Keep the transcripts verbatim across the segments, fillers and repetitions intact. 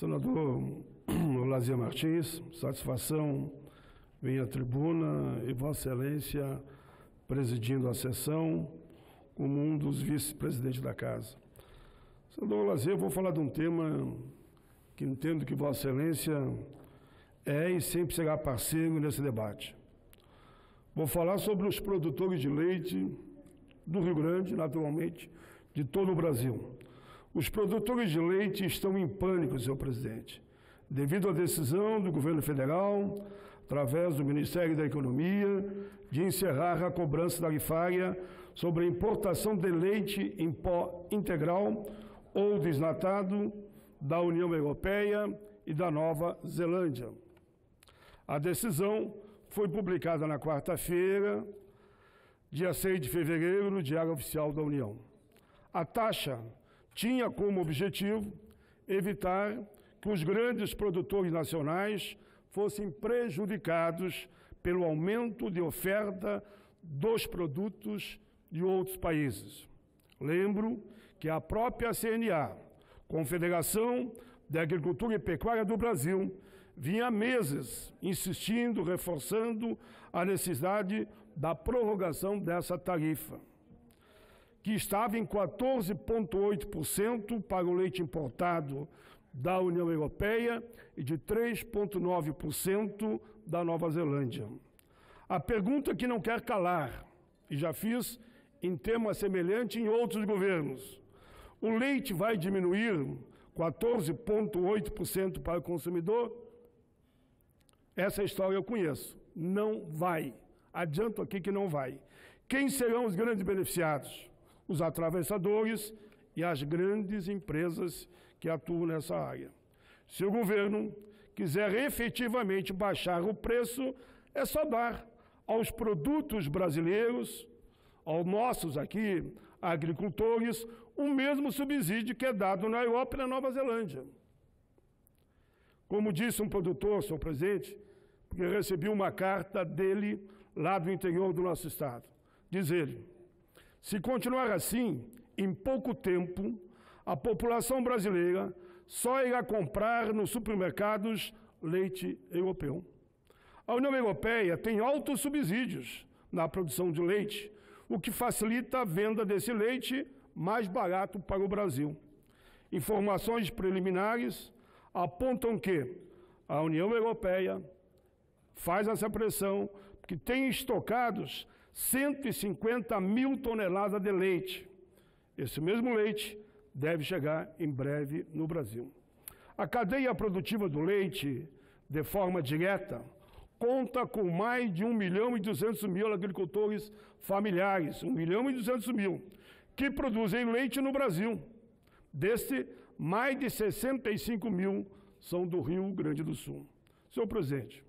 Senador Lazier Martins, satisfação vir à tribuna e Vossa Excelência presidindo a sessão como um dos vice-presidentes da Casa. Senador Lazier, eu vou falar de um tema que entendo que Vossa Excelência é e sempre será parceiro nesse debate. Vou falar sobre os produtores de leite do Rio Grande, naturalmente, de todo o Brasil. Os produtores de leite estão em pânico, senhor presidente, devido à decisão do governo federal, através do Ministério da Economia, de encerrar a cobrança tarifária sobre a importação de leite em pó integral ou desnatado da União Europeia e da Nova Zelândia. A decisão foi publicada na quarta-feira, dia seis de fevereiro, no Diário Oficial da União. A taxa tinha como objetivo evitar que os grandes produtores nacionais fossem prejudicados pelo aumento de oferta dos produtos de outros países. Lembro que a própria C N A, Confederação da Agricultura e Pecuária do Brasil, vinha há meses insistindo, reforçando a necessidade da prorrogação dessa tarifa, que estava em quatorze vírgula oito por cento para o leite importado da União Europeia e de três vírgula nove por cento da Nova Zelândia. A pergunta que não quer calar, e já fiz em tema semelhante em outros governos: o leite vai diminuir quatorze vírgula oito por cento para o consumidor? Essa história eu conheço. Não vai. Adianto aqui que não vai. Quem serão os grandes beneficiados? Os atravessadores e as grandes empresas que atuam nessa área. Se o governo quiser efetivamente baixar o preço, é só dar aos produtos brasileiros, aos nossos aqui, agricultores, o mesmo subsídio que é dado na Europa e na Nova Zelândia. Como disse um produtor, senhor presidente, porque recebi uma carta dele lá do interior do nosso estado. Diz ele: se continuar assim, em pouco tempo, a população brasileira só irá comprar nos supermercados leite europeu. A União Europeia tem altos subsídios na produção de leite, o que facilita a venda desse leite mais barato para o Brasil. Informações preliminares apontam que a União Europeia faz essa pressão porque tem estocados cento e cinquenta mil toneladas de leite. Esse mesmo leite deve chegar em breve no Brasil. A cadeia produtiva do leite, de forma direta, conta com mais de um milhão e duzentos mil agricultores familiares, um milhão e duzentos mil, que produzem leite no Brasil. Deste, mais de sessenta e cinco mil são do Rio Grande do Sul. Senhor presidente,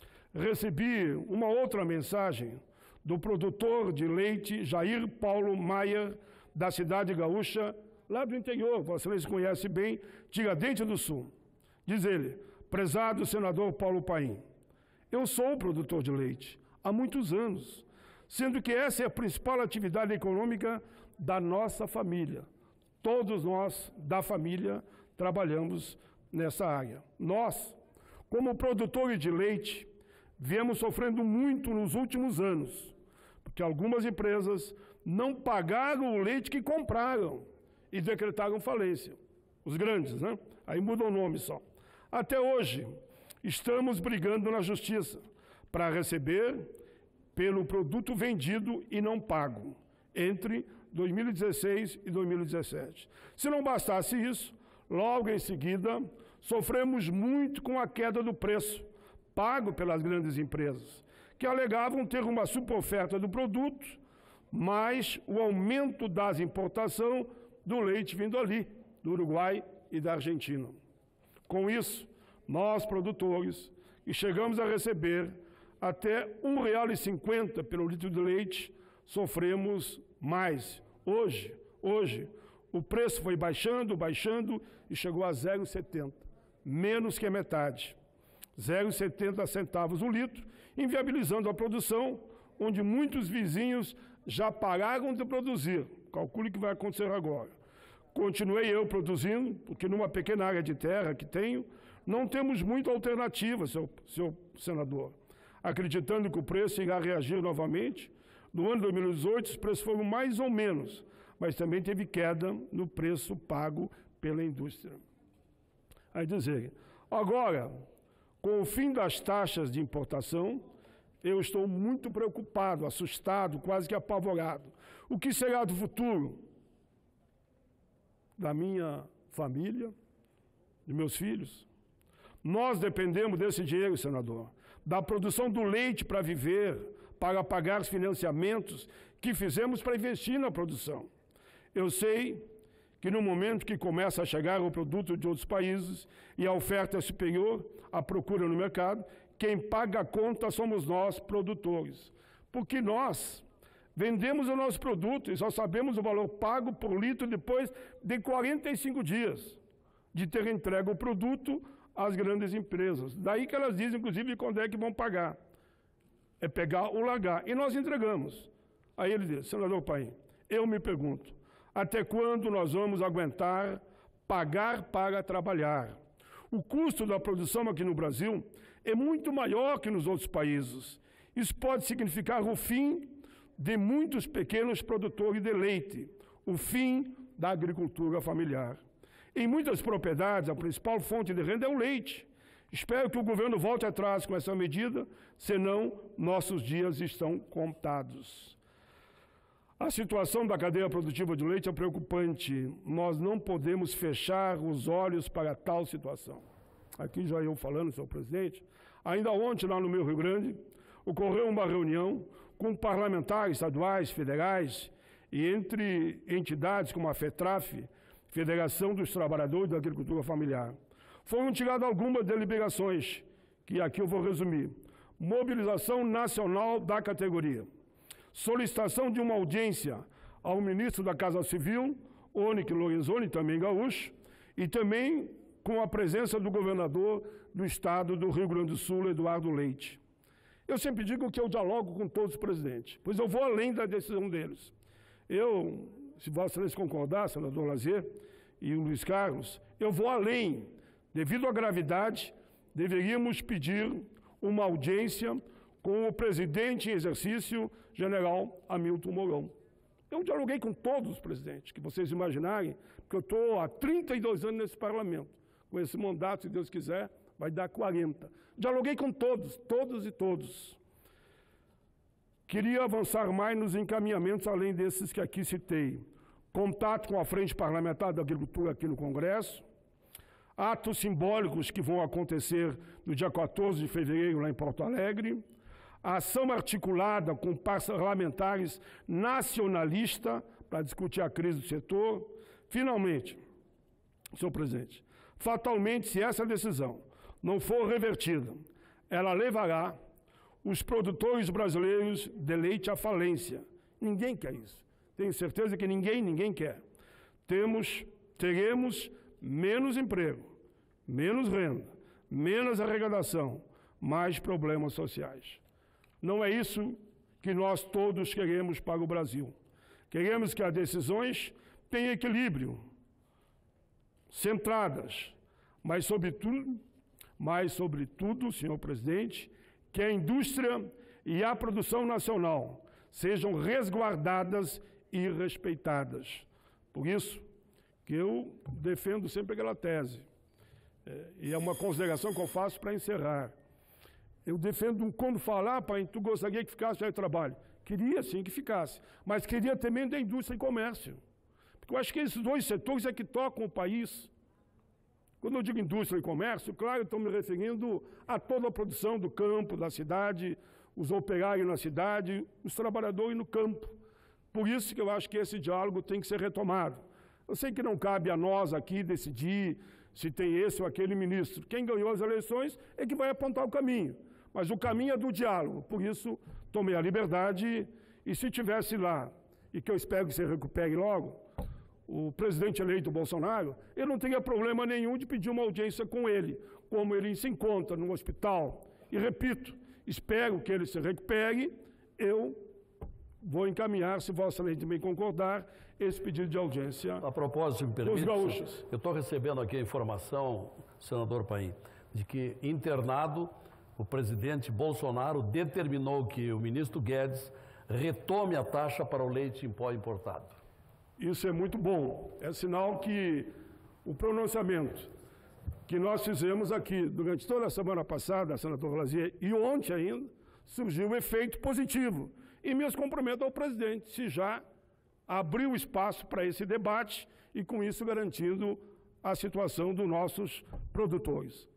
recebi uma outra mensagem do produtor de leite Jair Paulo Maier, da cidade gaúcha, lá do interior, vocês conhecem bem, Tiradentes do Sul. Diz ele: prezado senador Paulo Paim, eu sou produtor de leite há muitos anos, sendo que essa é a principal atividade econômica da nossa família. Todos nós, da família, trabalhamos nessa área. Nós, como produtores de leite, viemos sofrendo muito nos últimos anos, porque algumas empresas não pagaram o leite que compraram e decretaram falência. Os grandes, né? Aí muda o nome só. Até hoje, estamos brigando na justiça para receber pelo produto vendido e não pago, entre dois mil e dezesseis e dois mil e dezessete. Se não bastasse isso, logo em seguida, sofremos muito com a queda do preço pago pelas grandes empresas, que alegavam ter uma superoferta do produto, mas o aumento das importações do leite vindo ali, do Uruguai e da Argentina. Com isso, nós, produtores, que chegamos a receber até um real e cinquenta pelo litro de leite, sofremos mais. Hoje, hoje, o preço foi baixando, baixando e chegou a zero vírgula setenta, menos que a metade. zero vírgula setenta centavos o litro, inviabilizando a produção, onde muitos vizinhos já pararam de produzir. Calcule o que vai acontecer agora. Continuei eu produzindo, porque numa pequena área de terra que tenho, não temos muita alternativa, seu, seu senador. Acreditando que o preço irá reagir novamente, no ano de dois mil e dezoito os preços foram mais ou menos, mas também teve queda no preço pago pela indústria. Aí dizer, agora, com o fim das taxas de importação, eu estou muito preocupado, assustado, quase que apavorado. O que será do futuro da minha família, de meus filhos? Nós dependemos desse dinheiro, senador, da produção do leite para viver, para pagar os financiamentos que fizemos para investir na produção. Eu sei que no momento que começa a chegar o produto de outros países e a oferta é superior à procura no mercado, quem paga a conta somos nós, produtores. Porque nós vendemos o nosso produto e só sabemos o valor pago por litro depois de quarenta e cinco dias de ter entregue o produto às grandes empresas. Daí que elas dizem, inclusive, quando é que vão pagar. É pegar ou largar. E nós entregamos. Aí ele diz, senador Paim, eu me pergunto, até quando nós vamos aguentar pagar para trabalhar? O custo da produção aqui no Brasil é muito maior que nos outros países. Isso pode significar o fim de muitos pequenos produtores de leite, o fim da agricultura familiar. Em muitas propriedades, a principal fonte de renda é o leite. Espero que o governo volte atrás com essa medida, senão nossos dias estão contados. A situação da cadeia produtiva de leite é preocupante. Nós não podemos fechar os olhos para tal situação. Aqui já eu falando, senhor presidente, ainda ontem, lá no meu Rio Grande, ocorreu uma reunião com parlamentares estaduais, federais, e entre entidades como a FETRAF, Federação dos Trabalhadores da Agricultura Familiar. Foram tiradas algumas deliberações, que aqui eu vou resumir. Mobilização nacional da categoria. Solicitação de uma audiência ao ministro da Casa Civil, Onyx Lorenzoni, também gaúcho, e também com a presença do governador do estado do Rio Grande do Sul, Eduardo Leite. Eu sempre digo que eu dialogo com todos os presidentes, pois eu vou além da decisão deles. Eu, se Vossa Excelência concordar, senador Lazier e o Luiz Carlos, eu vou além. Devido à gravidade, deveríamos pedir uma audiência com o presidente em exercício, general Hamilton Mourão. Eu dialoguei com todos os presidentes, que vocês imaginarem, porque eu estou há trinta e dois anos nesse parlamento. Com esse mandato, se Deus quiser, vai dar quarenta. Dialoguei com todos, todos e todos. Queria avançar mais nos encaminhamentos, além desses que aqui citei. Contato com a Frente Parlamentar da Agricultura aqui no Congresso, atos simbólicos que vão acontecer no dia quatorze de fevereiro lá em Porto Alegre, a ação articulada com parlamentares nacionalistas para discutir a crise do setor. Finalmente, senhor presidente, fatalmente, se essa decisão não for revertida, ela levará os produtores brasileiros de leite à falência. Ninguém quer isso. Tenho certeza que ninguém, ninguém quer. Temos, teremos menos emprego, menos renda, menos arrecadação, mais problemas sociais. Não é isso que nós todos queremos para o Brasil. Queremos que as decisões tenham equilíbrio, centradas, mas sobretudo, mas sobretudo, senhor presidente, que a indústria e a produção nacional sejam resguardadas e respeitadas. Por isso que eu defendo sempre aquela tese, é, e é uma consideração que eu faço para encerrar. Eu defendo, quando falar, pai, tu gostaria que ficasse no trabalho? Queria sim que ficasse, mas queria também da indústria e comércio. Porque eu acho que esses dois setores é que tocam o país. Quando eu digo indústria e comércio, claro, estou me referindo a toda a produção do campo, da cidade, os operários na cidade, os trabalhadores no campo. Por isso que eu acho que esse diálogo tem que ser retomado. Eu sei que não cabe a nós aqui decidir se tem esse ou aquele ministro. Quem ganhou as eleições é que vai apontar o caminho. Mas o caminho é do diálogo. Por isso, tomei a liberdade e se tivesse lá, e que eu espero que você recupere logo, o presidente eleito Bolsonaro, eu não teria problema nenhum de pedir uma audiência com ele, como ele se encontra no hospital. E repito, espero que ele se recupere, eu vou encaminhar, se Vossa Excelência também concordar, esse pedido de audiência. A propósito, me permite, os gaúchos. Eu estou recebendo aqui a informação, senador Paim, de que internado o presidente Bolsonaro determinou que o ministro Guedes retome a taxa para o leite em pó importado. Isso é muito bom. É sinal que o pronunciamento que nós fizemos aqui durante toda a semana passada, senador Lazier, e ontem ainda, surgiu um efeito positivo. E me comprometo ao presidente, se já abriu espaço para esse debate e, com isso, garantindo a situação dos nossos produtores.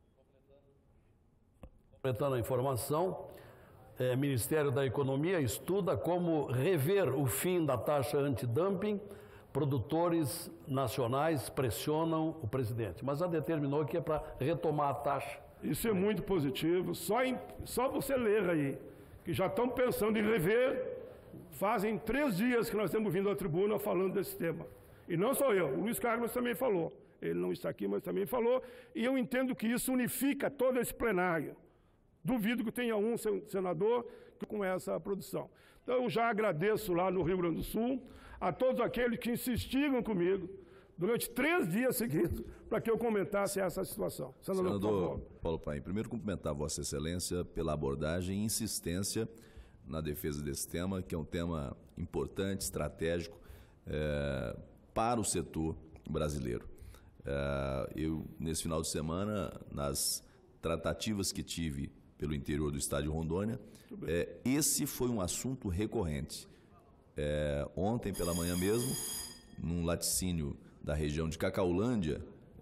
Completando a informação, o Ministério da Economia estuda como rever o fim da taxa antidumping. Produtores nacionais pressionam o presidente, mas já determinou que é para retomar a taxa. Isso é muito positivo. Só, em, só você ler aí, que já estão pensando em rever, fazem três dias que nós estamos vindo à tribuna falando desse tema. E não só eu, o Luiz Carlos também falou. Ele não está aqui, mas também falou. E eu entendo que isso unifica todo esse plenário. Duvido que tenha um senador com essa produção. Então, eu já agradeço lá no Rio Grande do Sul a todos aqueles que insistiram comigo durante três dias seguidos para que eu comentasse essa situação. Senador, Senador Paulo Paim, primeiro cumprimentar Vossa Excelência pela abordagem e insistência na defesa desse tema, que é um tema importante, estratégico é, para o setor brasileiro. É, eu, nesse final de semana, nas tratativas que tive pelo interior do estado de Rondônia, é, esse foi um assunto recorrente. É, ontem pela manhã mesmo, num laticínio da região de Cacaulândia,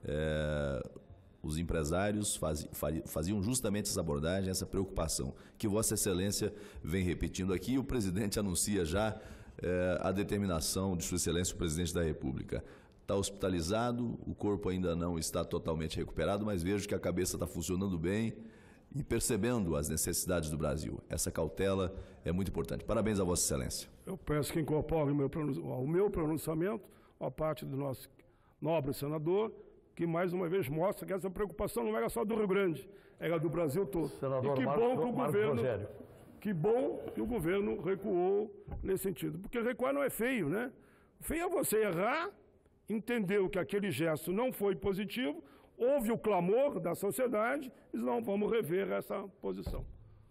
é, os empresários fazi, faziam justamente essa abordagem, essa preocupação, que Vossa Excelência vem repetindo aqui, e o presidente anuncia já é, a determinação de Sua Excelência, o presidente da República. Está hospitalizado, o corpo ainda não está totalmente recuperado, mas vejo que a cabeça está funcionando bem e percebendo as necessidades do Brasil. Essa cautela é muito importante. Parabéns a Vossa Excelência. Eu peço que incorpore o meu, o meu pronunciamento, a parte do nosso nobre senador, que mais uma vez mostra que essa preocupação não era só do Rio Grande, era do Brasil todo. Senador e que Marcos, bom que o Marcos governo, Rogério. Que bom que o governo recuou nesse sentido. Porque recuar não é feio, né? Feio é você errar, entendeu que aquele gesto não foi positivo, houve o clamor da sociedade, e não vamos rever essa posição.